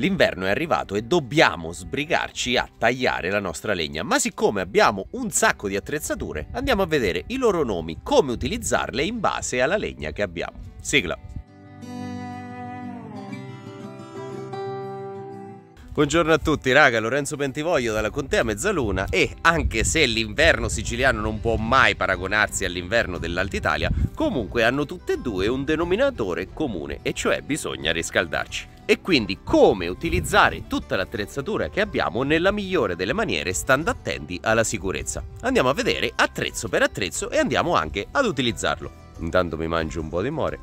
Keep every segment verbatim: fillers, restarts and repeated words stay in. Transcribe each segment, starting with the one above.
L'inverno è arrivato e dobbiamo sbrigarci a tagliare la nostra legna, ma siccome abbiamo un sacco di attrezzature, andiamo a vedere i loro nomi, come utilizzarle in base alla legna che abbiamo. Sigla. Buongiorno a tutti raga, Lorenzo Bentivoglio dalla Contea Mezzaluna e anche se l'inverno siciliano non può mai paragonarsi all'inverno dell'Alta Italia, comunque hanno tutte e due un denominatore comune, e cioè bisogna riscaldarci. E quindi come utilizzare tutta l'attrezzatura che abbiamo nella migliore delle maniere, stando attenti alla sicurezza. Andiamo a vedere attrezzo per attrezzo e andiamo anche ad utilizzarlo. Intanto mi mangio un po' di more,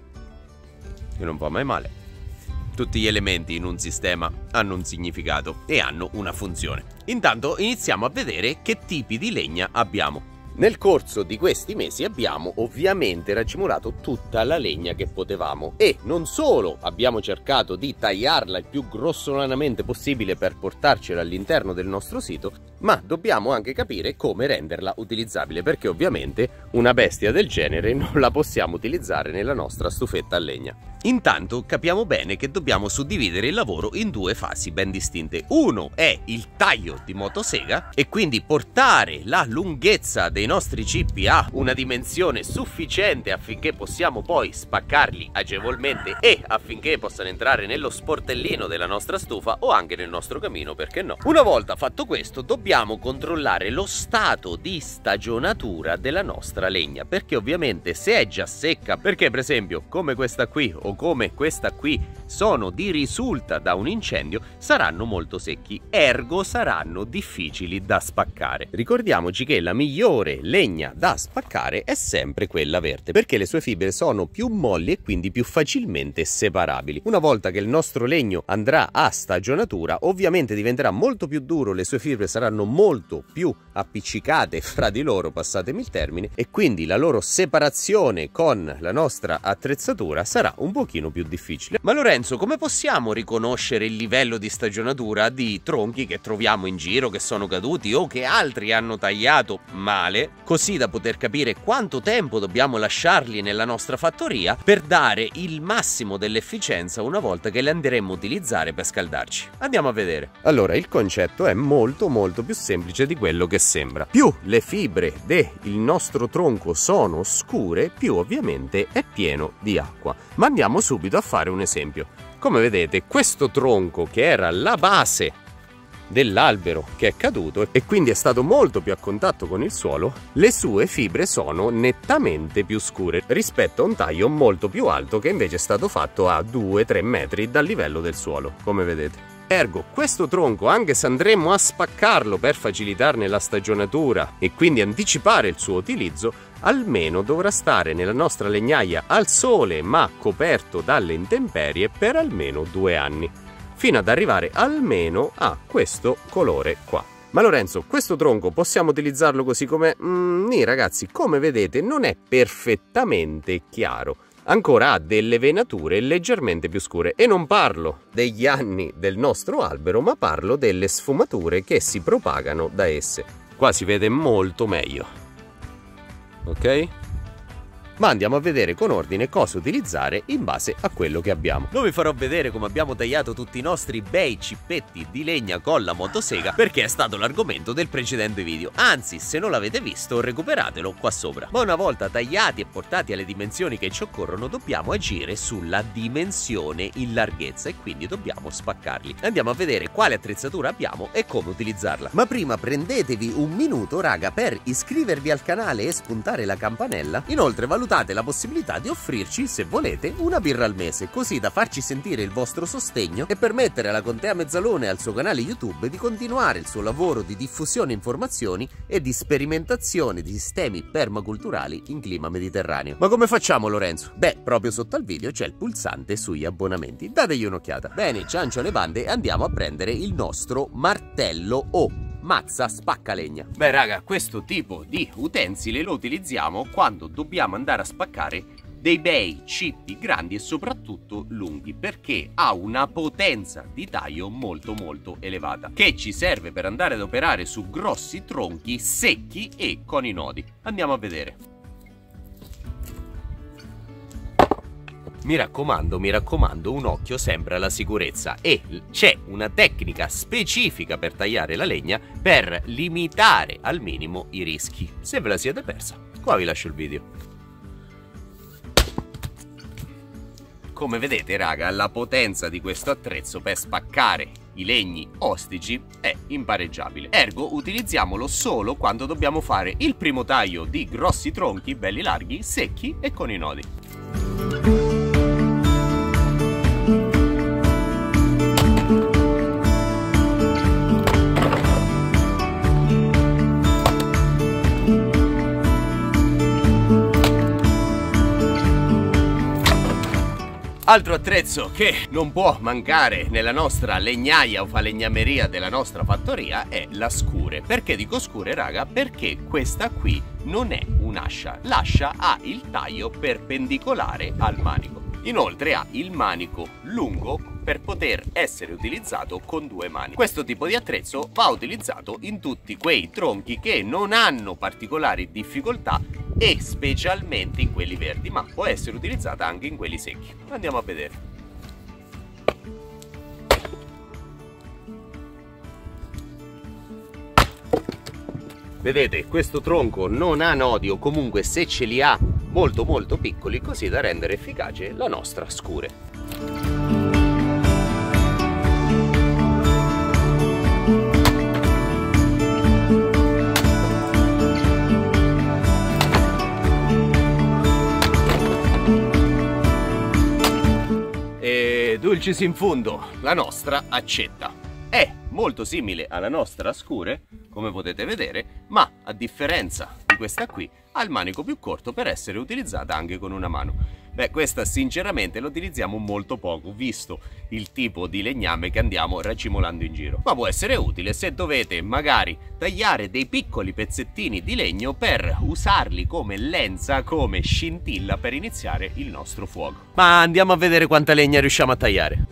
che non fa mai male. Tutti gli elementi in un sistema hanno un significato e hanno una funzione. Intanto iniziamo a vedere che tipi di legna abbiamo. Nel corso di questi mesi abbiamo ovviamente racimolato tutta la legna che potevamo e non solo abbiamo cercato di tagliarla il più grossolanamente possibile per portarcela all'interno del nostro sito, ma dobbiamo anche capire come renderla utilizzabile, perché ovviamente una bestia del genere non la possiamo utilizzare nella nostra stufetta a legna. Intanto capiamo bene che dobbiamo suddividere il lavoro in due fasi ben distinte. Uno è il taglio di motosega e quindi portare la lunghezza dei nostri cippi a una dimensione sufficiente affinché possiamo poi spaccarli agevolmente e affinché possano entrare nello sportellino della nostra stufa o anche nel nostro camino, perché no. Una volta fatto questo dobbiamo controllare lo stato di stagionatura della nostra legna, perché ovviamente se è già secca, perché per esempio come questa qui o come questa qui sono di risulta da un incendio, saranno molto secchi, ergo saranno difficili da spaccare. Ricordiamoci che la migliore legna da spaccare è sempre quella verde, perché le sue fibre sono più molli e quindi più facilmente separabili. Una volta che il nostro legno andrà a stagionatura, ovviamente diventerà molto più duro, le sue fibre saranno molto più appiccicate fra di loro, passatemi il termine, e quindi la loro separazione con la nostra attrezzatura sarà un pochino più difficile. Ma Lorenzo, come possiamo riconoscere il livello di stagionatura di tronchi che troviamo in giro, che sono caduti o che altri hanno tagliato male, così da poter capire quanto tempo dobbiamo lasciarli nella nostra fattoria per dare il massimo dell'efficienza una volta che li andremo a utilizzare per scaldarci? Andiamo a vedere. Allora, il concetto è molto molto più semplice di quello che sembra. Più le fibre del nostro tronco sono scure, più ovviamente è pieno di acqua. Ma andiamo subito a fare un esempio. Come vedete, questo tronco che era la base dell'albero che è caduto e quindi è stato molto più a contatto con il suolo, le sue fibre sono nettamente più scure rispetto a un taglio molto più alto che invece è stato fatto a due tre metri dal livello del suolo, come vedete. Ergo, questo tronco, anche se andremo a spaccarlo per facilitarne la stagionatura e quindi anticipare il suo utilizzo, almeno dovrà stare nella nostra legnaia al sole ma coperto dalle intemperie per almeno due anni, fino ad arrivare almeno a questo colore qua. Ma Lorenzo, questo tronco possiamo utilizzarlo così com'è? Mm, nì ragazzi, come vedete non è perfettamente chiaro. Ancora ha delle venature leggermente più scure e non parlo degli anni del nostro albero, ma parlo delle sfumature che si propagano da esse. Qua si vede molto meglio, ok? Ma andiamo a vedere con ordine cosa utilizzare in base a quello che abbiamo. Non vi farò vedere come abbiamo tagliato tutti i nostri bei cippetti di legna con la motosega, perché è stato l'argomento del precedente video. Anzi, se non l'avete visto, recuperatelo qua sopra. Ma una volta tagliati e portati alle dimensioni che ci occorrono, dobbiamo agire sulla dimensione in larghezza e quindi dobbiamo spaccarli. Andiamo a vedere quale attrezzatura abbiamo e come utilizzarla. Ma prima prendetevi un minuto, raga, per iscrivervi al canale e spuntare la campanella. Inoltre valutate la possibilità di offrirci, se volete, una birra al mese, così da farci sentire il vostro sostegno e permettere alla Contea Mezzaluna e al suo canale YouTube di continuare il suo lavoro di diffusione informazioni e di sperimentazione di sistemi permaculturali in clima mediterraneo. Ma come facciamo, Lorenzo? Beh, proprio sotto al video c'è il pulsante sugli abbonamenti, dategli un'occhiata. Bene, ciancio alle bande e andiamo a prendere il nostro martello o mazza spaccalegna. Beh raga, questo tipo di utensile lo utilizziamo quando dobbiamo andare a spaccare dei bei cippi grandi e soprattutto lunghi, perché ha una potenza di taglio molto molto elevata che ci serve per andare ad operare su grossi tronchi secchi e con i nodi. Andiamo a vedere. Mi raccomando, mi raccomando, un occhio sempre alla sicurezza, e c'è una tecnica specifica per tagliare la legna per limitare al minimo i rischi. Se ve la siete persa, qua vi lascio il video. Come vedete, raga, la potenza di questo attrezzo per spaccare i legni ostici è impareggiabile. Ergo, utilizziamolo solo quando dobbiamo fare il primo taglio di grossi tronchi, belli larghi, secchi e con i nodi. Altro attrezzo che non può mancare nella nostra legnaia o falegnameria della nostra fattoria è la scure. Perché dico scure, raga? Perché questa qui non è un'ascia. L'ascia ha il taglio perpendicolare al manico. Inoltre ha il manico lungo per poter essere utilizzato con due mani. Questo tipo di attrezzo va utilizzato in tutti quei tronchi che non hanno particolari difficoltà, e specialmente in quelli verdi, ma può essere utilizzata anche in quelli secchi. Andiamo a vedere. Vedete, questo tronco non ha nodi, o comunque se ce li ha molto molto piccoli, così da rendere efficace la nostra scure. Dulcis in fundo, la nostra accetta è molto simile alla nostra scure, come potete vedere, ma a differenza di questa qui ha il manico più corto per essere utilizzata anche con una mano. Beh, questa sinceramente la utilizziamo molto poco, visto il tipo di legname che andiamo racimolando in giro. Ma può essere utile se dovete magari tagliare dei piccoli pezzettini di legno per usarli come lenza, come scintilla per iniziare il nostro fuoco. Ma andiamo a vedere quanta legna riusciamo a tagliare.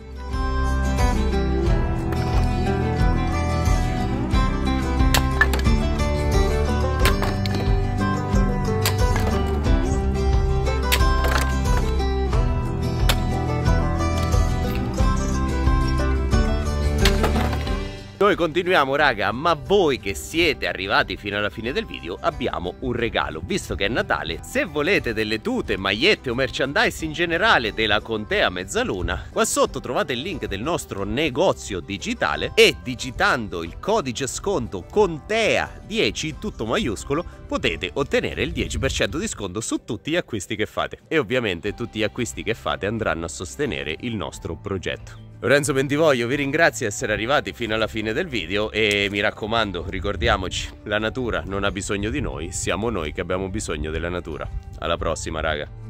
Noi continuiamo, raga, ma voi che siete arrivati fino alla fine del video abbiamo un regalo. Visto che è Natale, se volete delle tute, magliette o merchandise in generale della Contea Mezzaluna, qua sotto trovate il link del nostro negozio digitale, e digitando il codice sconto Contea dieci, tutto maiuscolo, potete ottenere il dieci per cento di sconto su tutti gli acquisti che fate. E ovviamente tutti gli acquisti che fate andranno a sostenere il nostro progetto. Lorenzo Bentivoglio vi ringrazio di essere arrivati fino alla fine del video, e mi raccomando, ricordiamoci, la natura non ha bisogno di noi, siamo noi che abbiamo bisogno della natura. Alla prossima, raga.